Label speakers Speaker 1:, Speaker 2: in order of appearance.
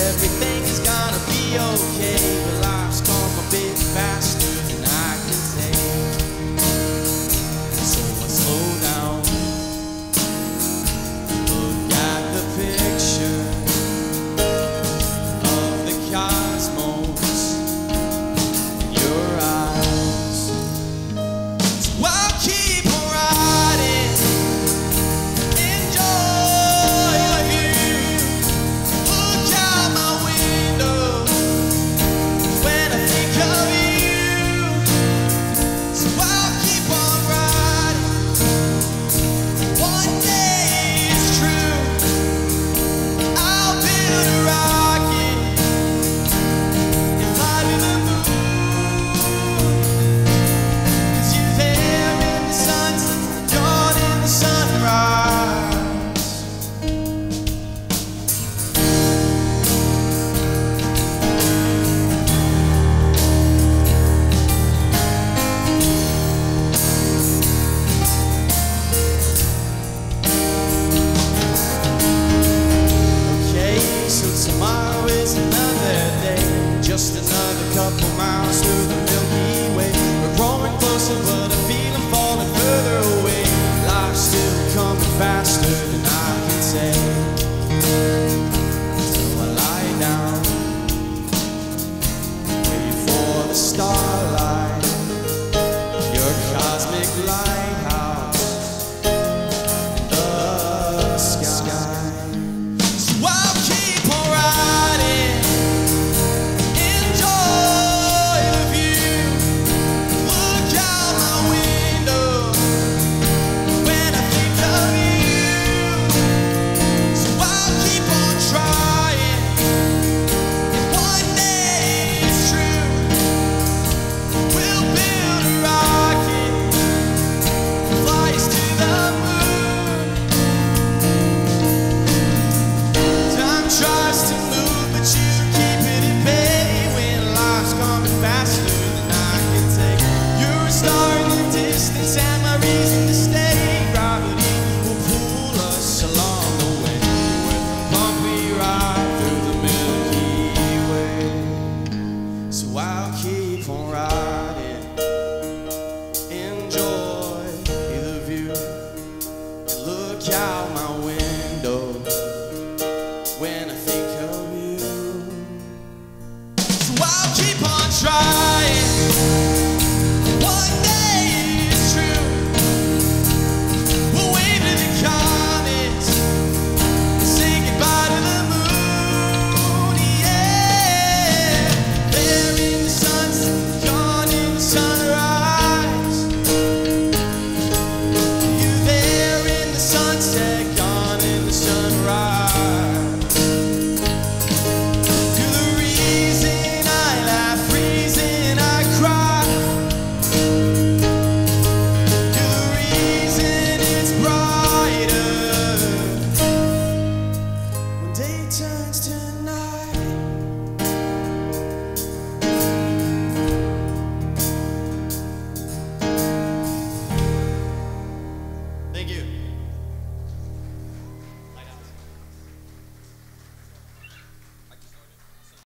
Speaker 1: everything is gonna be okay. But life's come a bit faster than I can take. So I slow down, look at the picture of the cosmos in your eyes. So I'll keep on riding, enjoy the view. Look out my window when I think of you. So I'll keep on riding. One day it's true, I'll build a rocket and fly to the moon. 'Cause you're there in the sunset, you're in the sunrise. Okay, so tomorrow is another day, just another couple miles through the Milky Way. We're growing closer, but I feel I'm falling further away. Life's still coming faster than I can take.